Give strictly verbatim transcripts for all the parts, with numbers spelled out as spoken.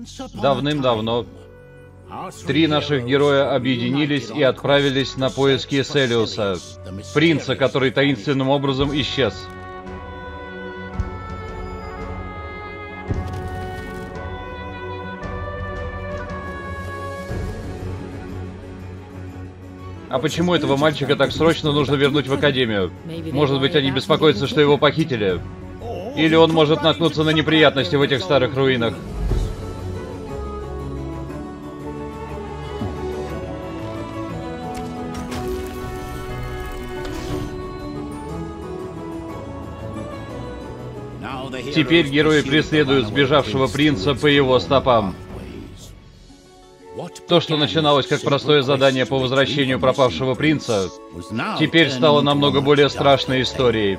Давным-давно три наших героя объединились и отправились на поиски Селиуса, принца, который таинственным образом исчез. А почему этого мальчика так срочно нужно вернуть в Академию? Может быть, они беспокоятся, что его похитили? Или он может наткнуться на неприятности в этих старых руинах? Теперь герои преследуют сбежавшего принца по его стопам. То, что начиналось как простое задание по возвращению пропавшего принца, теперь стало намного более страшной историей.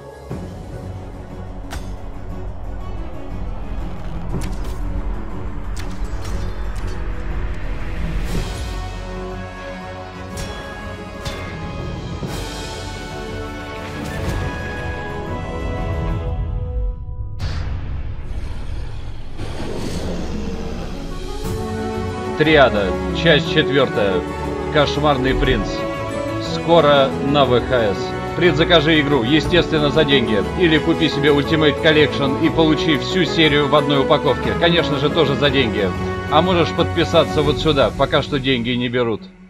Триада, часть четвертая. Кошмарный принц. Скоро на ВХС. Предзакажи игру, естественно, за деньги. Или купи себе Ultimate Collection и получи всю серию в одной упаковке. Конечно же, тоже за деньги. А можешь подписаться вот сюда, пока что деньги не берут.